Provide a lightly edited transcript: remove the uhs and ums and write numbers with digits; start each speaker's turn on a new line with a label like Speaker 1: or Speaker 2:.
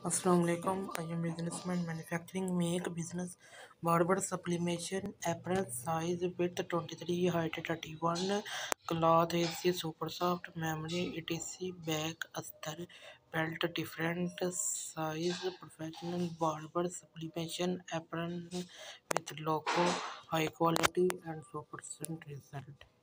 Speaker 1: Assalamualaikum. I am businessman manufacturing make business Barber sublimation apparel size width 23 height 31 cloth is super soft memory etc bag astar belt different size professional barber sublimation apparel with logo high quality and 100% result.